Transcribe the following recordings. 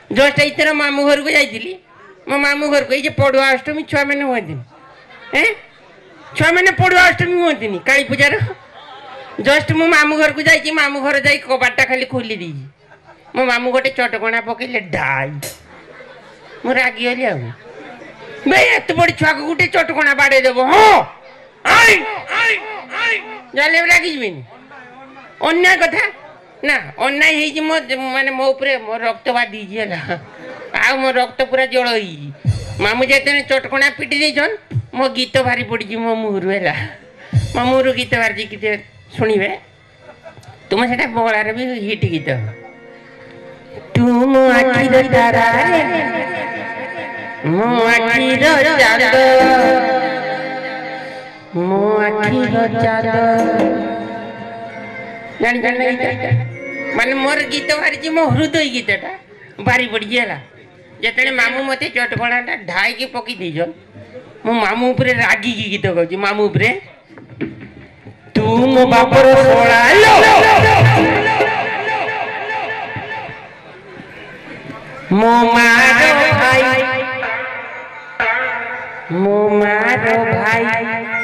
just इतर मामू घर को जाइली मो मामू घर को ये पड़ुआ अष्टमी छुआ मैंने हमें छुआ मैंने पड़ुआ अष्टमी हमें काली पूजार जस्ट मो मामू घर को जाइए मामू घर जा कबाटा खाली खोली दी मो मामू गोटे चटकणा पकड़े ढाई मो रागिगली आ एत बड़ी छुआ को गोटे चटकणा बाड़े देव हाँ जाले रागिजी अन्याय कथा ना अन्याय माने मो उपरे मो रक्त बादी आ मो रक्त पूरा जल मामू जाते चटकणा पिटी देन मो गीत भारी पड़ी मो मुहरु है मो मुहरु गीत बाहर कि शुणे तुम से बगलार भी हिट गीत तुम आखिर तारा मो आखिर चांद मो आखिर चांद जान जान गीत माने मोर गीत बाहरी मो हृदय गीतटा भारी पड़ी है जिते मामू मत चटकणाटा ढाई की पकई दीजन मो मामू उपरे रागी की गीत गाउची मामू उपरे तू मो बापर सोळा मो मारो भाई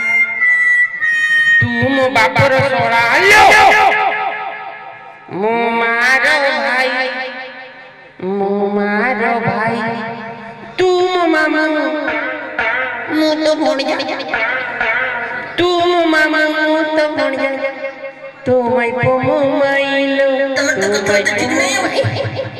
तू मो बापर सोळा मो मारो भाई तू मो मामा मु तो भण जा तू मो मामा मु तो भण जा तू मई पो मो माइलो तू मई